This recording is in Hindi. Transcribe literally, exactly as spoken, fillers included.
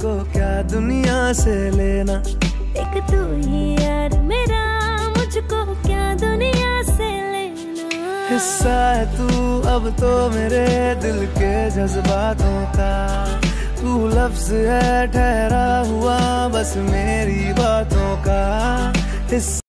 मुझको क्या दुनिया से लेना, एक तू ही यार मेरा, मुझको क्या दुनिया से लेना। हिस्सा है तू अब तो मेरे दिल के जज्बातों का, तू लफ्ज है ठहरा हुआ बस मेरी बातों का। हिस्सा